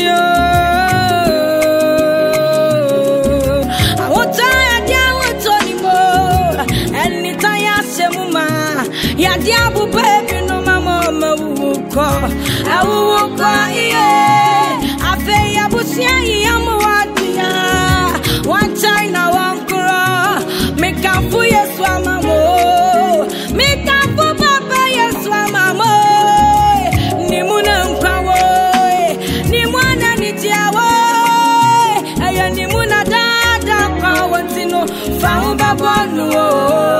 Ya diabu baby no mama mawuko awuko afe ya busia ya muadia one china one kro me kafu Yesu amamo me kafu papa Yesu amamo ni muna nkwawo ni mwana ni tiawo aya ni muna dada kwa wantino fa ubabonu